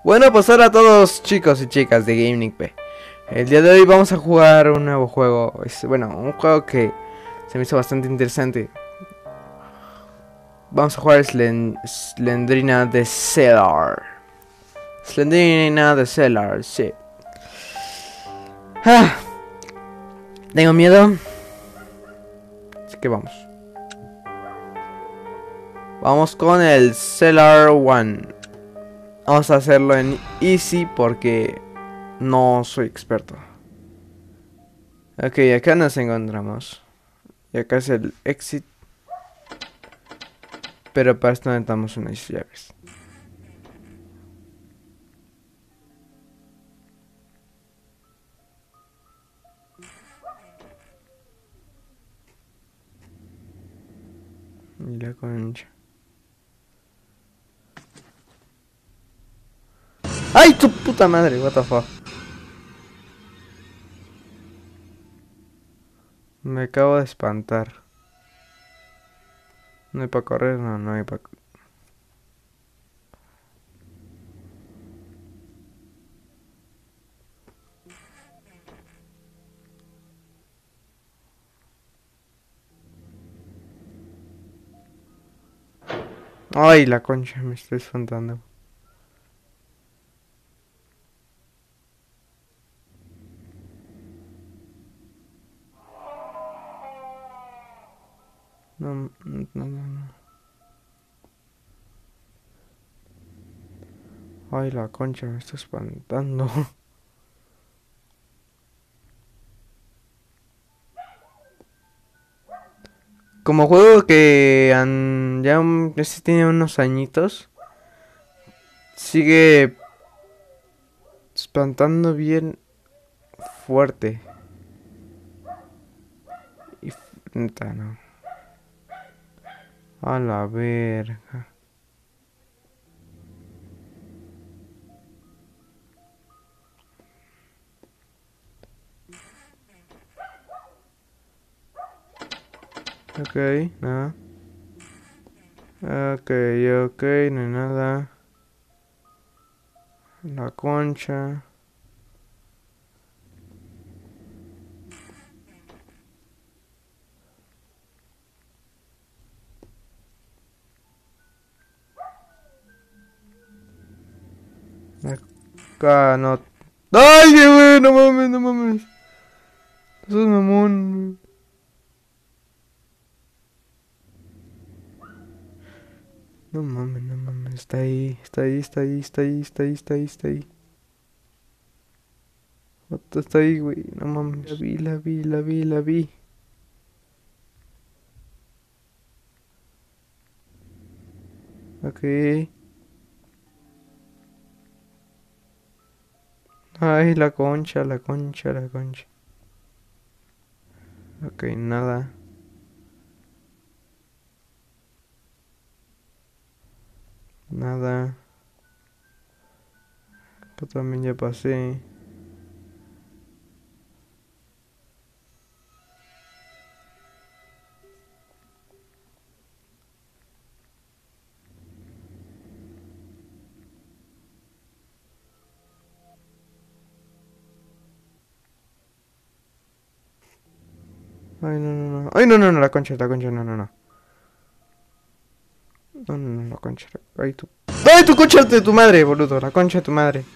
Bueno, pues hola a todos chicos y chicas de Gaming P. El día de hoy vamos a jugar un nuevo juego. Bueno, un juego que se me hizo bastante interesante. Vamos a jugar Slendrina the Cellar. Slendrina the Cellar, sí. Ah, tengo miedo. Así que vamos. Vamos con el Cellar 1. Vamos a hacerlo en Easy porque no soy experto. Ok, acá nos encontramos. Y acá es el exit. Pero para esto necesitamos unas llaves. Y la concha. ¡Ay, tu puta madre! What the fuck. Me acabo de espantar. No hay para correr, no hay para... Ay, la concha, me estoy espantando. No. Ay, la concha, me está espantando. Como juego que ya sí tiene unos añitos. Sigue espantando bien fuerte. Y neta, no. A la verga. Ok, nada. Ok, no hay nada. La concha. Acá no. ¡Ay, güey! No mames, no mames. Eso es mamón. No mames, no mames. Está ahí, está ahí, está ahí, está ahí, está ahí, está ahí, está ahí. Otro está ahí, güey. No mames. La vi. Ok. Ay, la concha. Ok, nada. Nada. Yo también ya pasé. Ay, no. Ay, no, la concha, no. No, la concha. Ay, tu. ¡Ay, tu concha de tu madre, boludo! La concha de tu madre.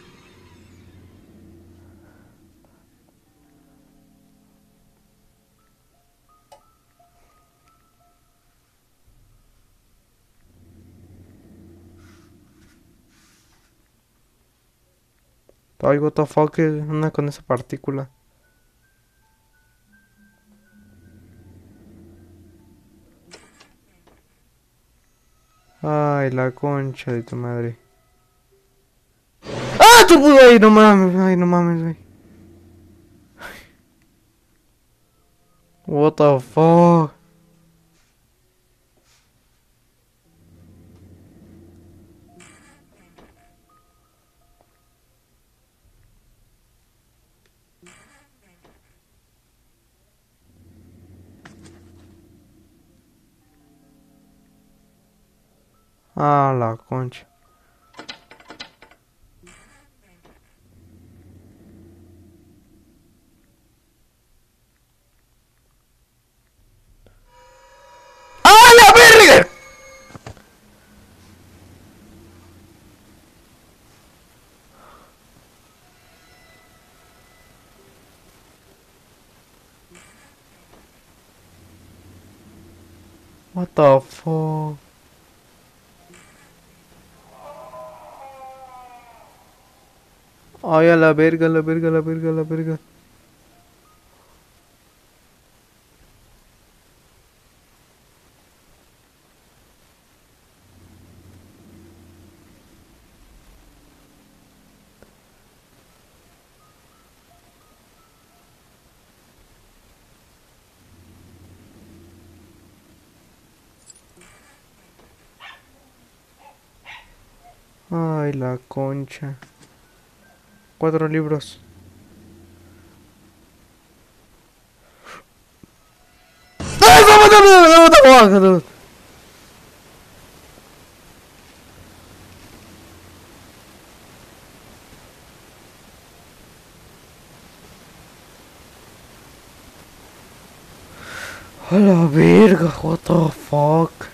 Ay, what the fuck, ¿qué onda con esa partícula? Ay, la concha de tu madre. ¡Ah, tu puta! Ay, no mames, güey. What the fuck? Ah, la concha. What the fuck? Ay, a la verga, a la verga, a la verga, a la verga. Ay, la concha. 4 libros. ¡Ay, what the fuck! A la verga, what the fuck.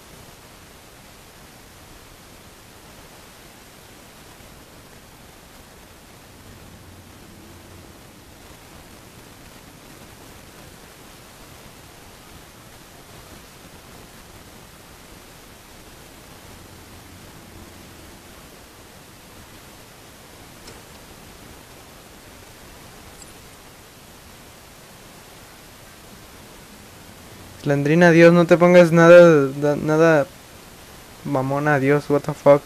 Slandrina, Dios, no te pongas nada mamona, Dios, what the fuck.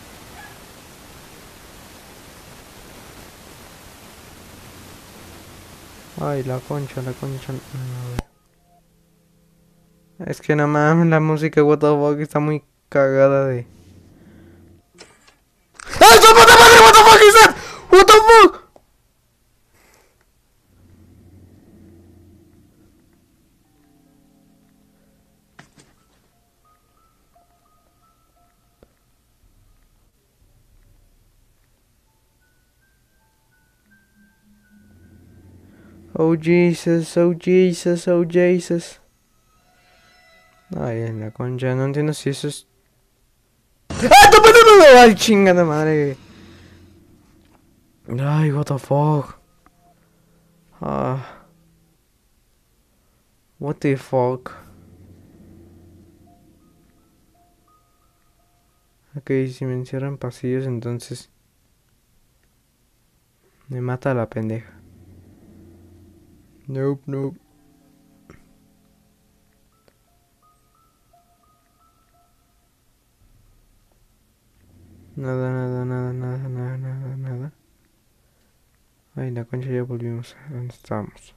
Ay, la concha, la concha. Es que no mames, la música, what the fuck, está muy cagada de... ¡Ay, su puta madre, what the fuck is that? What the fuck? Oh Jesus, oh Jesus, oh Jesus. Ay, en la concha, no entiendo si eso es... ¡Ah, tu puta madre! ¡Ay, chingada madre! Ay, what the fuck. Ah... What the fuck. Ok, si me encierran pasillos, entonces me mata la pendeja. Nope, nope. Nada, nada, nada, nada, nada, nada, nada. Ay, la concha, ya volvimos a donde estábamos.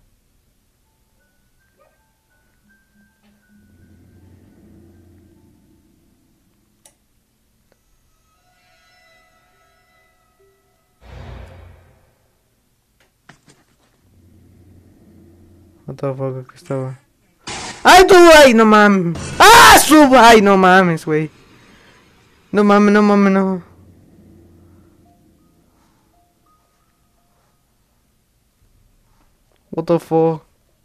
What the fuck, aquí estaba. ¡Ay, tú! ¡Ay, no mames! ¡Ah, sub! ¡Ay, no mames, güey! No mames, no mames, no. What the fuck.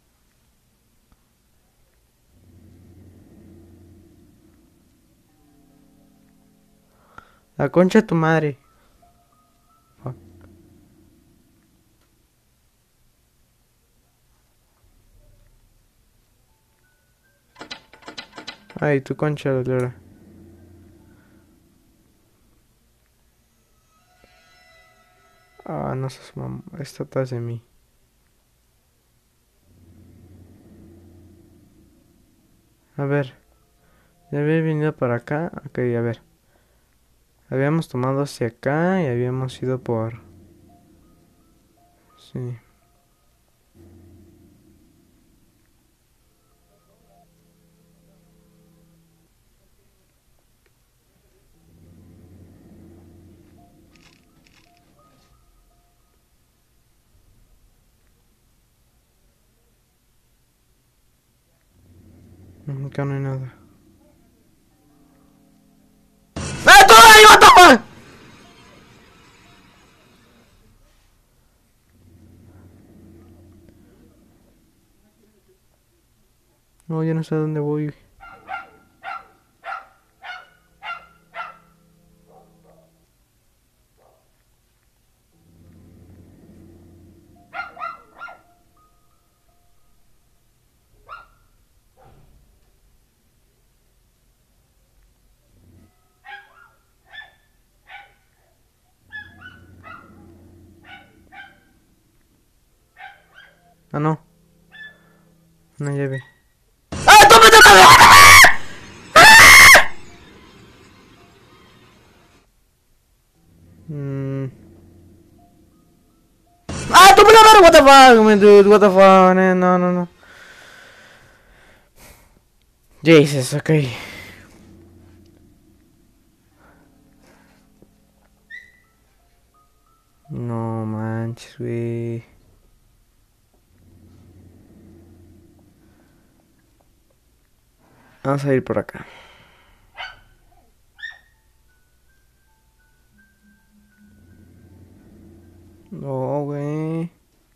La concha de tu madre. Fuck. Ay, tu concha de lora. Ah, no seas mamá. Está atrás de mí. A ver. Ya había venido para acá. Ok, a ver. Habíamos tomado hacia acá y habíamos ido por... Sí. Acá no hay nada. ¡Ah, tú ahí, what the fuck! No, ya no sé a dónde voy. Ah, no. Una llave. ¡Ah, toma, toma! ¡Ah, toma la mano! What the fuck, man, dude? What the fuck? No, no, no. Jesus, ok. No manches, güey. Vamos a ir por acá. No, güey.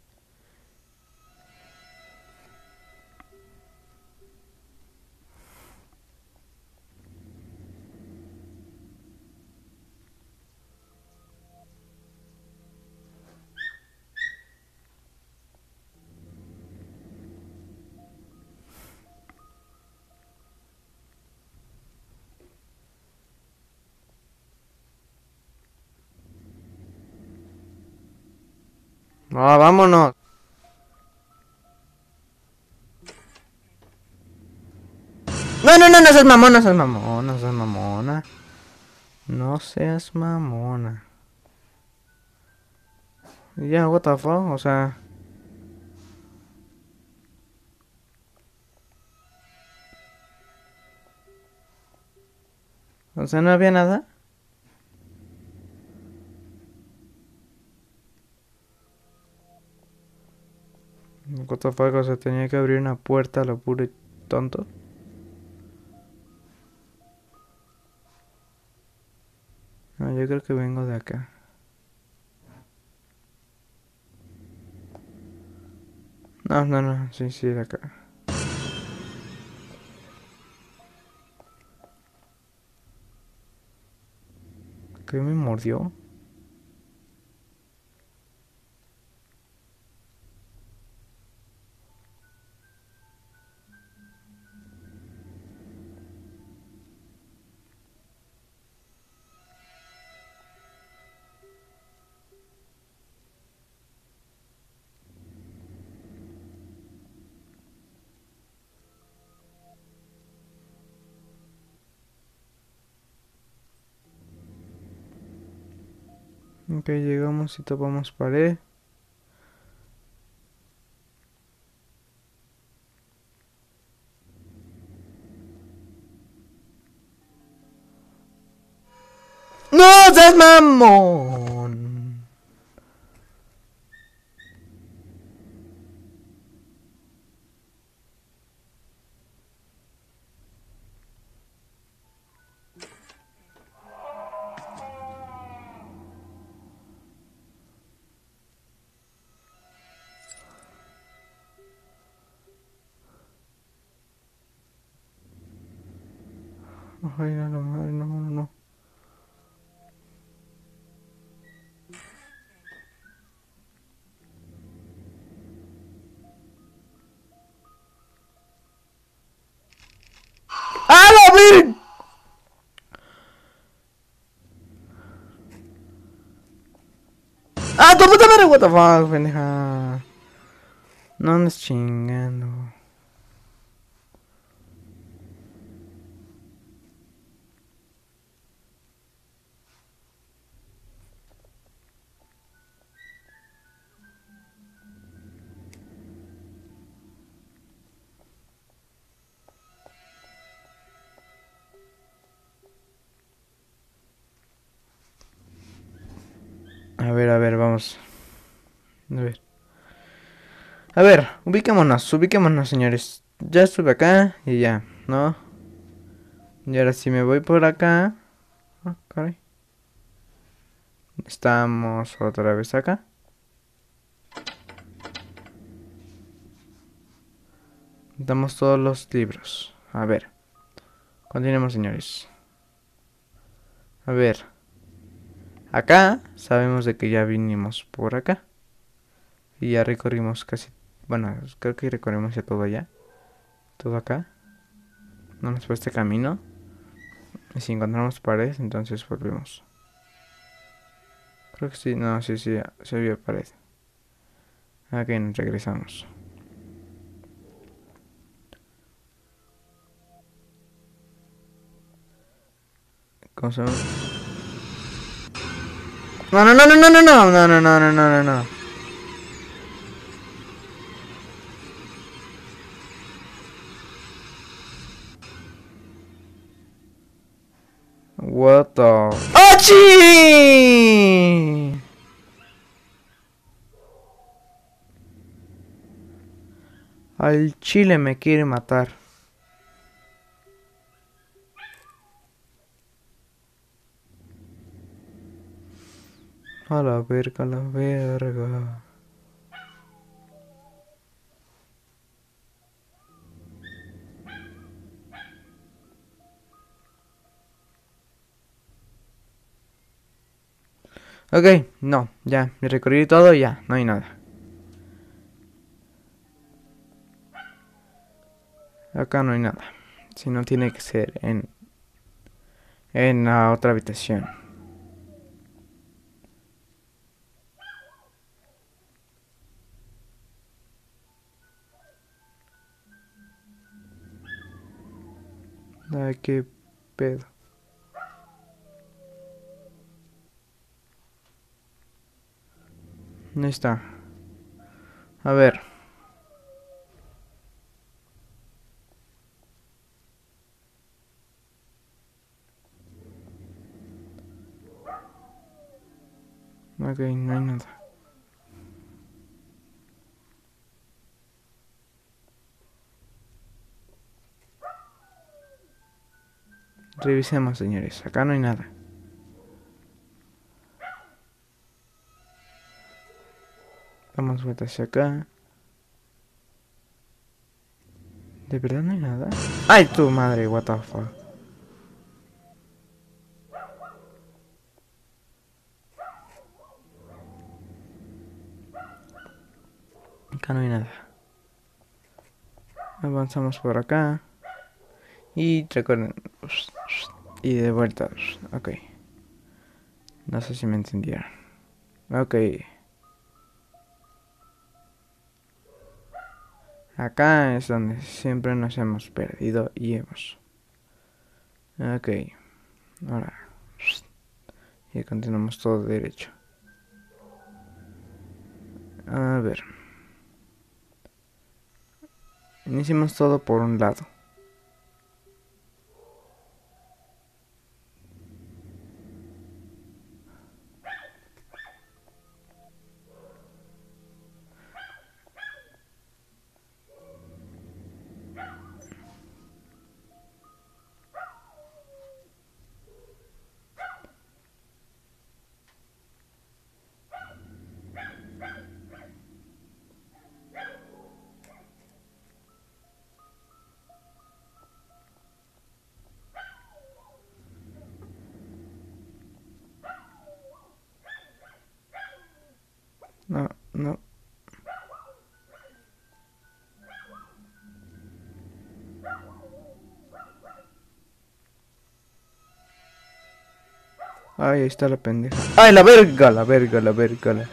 No, vámonos. No, no, no, no seas mamona, no seas mamona, no seas mamona. No seas mamona. Ya, what the fuck, o sea. O sea, no había nada. What the fuck, o sea, tenía que abrir una puerta a lo puro y tonto. No, yo creo que vengo de acá. No, no, no, sí, sí, de acá. ¿Qué me mordió? Ok, llegamos y topamos pared. ¡No seas mamón! Ay, no, no, no, no, no, no. ¡Ah, la virgen! ¡Ah, tu puta madre! What the fuck, pendeja. No andes chingando. A ver, vamos. A ver. A ver, ubiquémonos, señores. Ya estuve acá y ya, ¿no? Y ahora si me voy por acá. Ah, caray. Estamos otra vez acá. Damos todos los libros. A ver. Continuemos, señores. A ver. Acá sabemos de que ya vinimos por acá. Y ya recorrimos casi... Bueno, creo que recorrimos ya todo allá. Todo acá. No nos fue este camino. Y si encontramos pared, entonces volvemos. Creo que sí. No, sí, sí. Se vio pared. Ok, nos regresamos. ¿Cómo se llama? No, no, no, no, no, no, no, no, no, no, no, no, no. What the... ¡Achi! Al chile me quiere matar. A la verga, a la verga. Ok, no, ya, me recorrí todo y ya, no hay nada. Acá no hay nada. Si no, tiene que ser en la otra habitación. Ay, qué pedo. Ahí está. A ver. Ok, no hay nada. Revisemos, señores. Acá no hay nada. Damos vuelta hacia acá. ¿De verdad no hay nada? ¡Ay, tu madre! What the fuck. Acá no hay nada. Avanzamos por acá. Y recuerden. Y de vuelta. Ok. No sé si me entendieron. Ok. Acá es donde siempre nos hemos perdido y hemos. Ok. Ahora. Y continuamos todo derecho. A ver. Iniciamos todo por un lado. No, no. Ay, ahí está la pendeja. ¡Ay, la verga! La verga, la verga, la...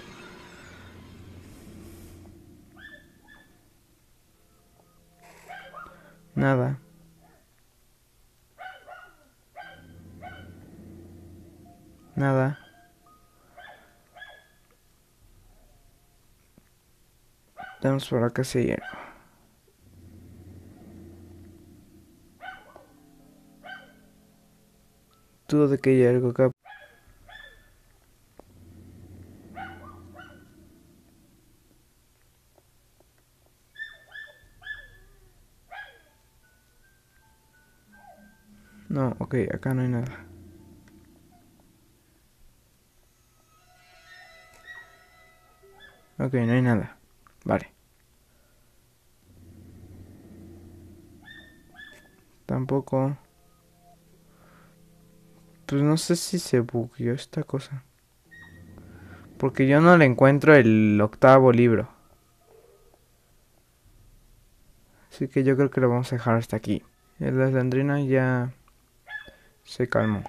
Nada. Nada. Tenemos por acá si hay algo. Dudo de que haya algo acá. No, ok, acá no hay nada. Ok, no hay nada. Vale. Tampoco. Pues no sé si se bugueó esta cosa. Porque yo no le encuentro el octavo libro. Así que yo creo que lo vamos a dejar hasta aquí. La Sandrina ya se calmó.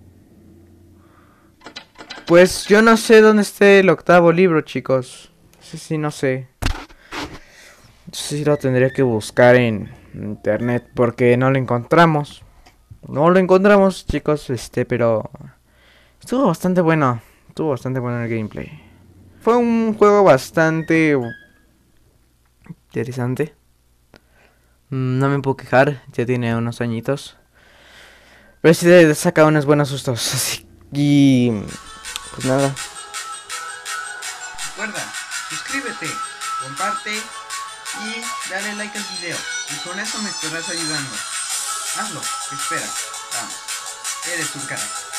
Pues yo no sé dónde esté el octavo libro, chicos. Sí, no sé. Sí lo tendría que buscar en internet porque no lo encontramos. No lo encontramos, chicos, pero estuvo bastante bueno. Estuvo bastante bueno el gameplay. Fue un juego bastante interesante. No me puedo quejar, ya tiene unos añitos. Pero sí le saca unos buenos sustos. Así, y pues nada. Recuerda, suscríbete, comparte y dale like al video. Y con eso me estarás ayudando. Hazlo, te espera. Vamos, eres un crack.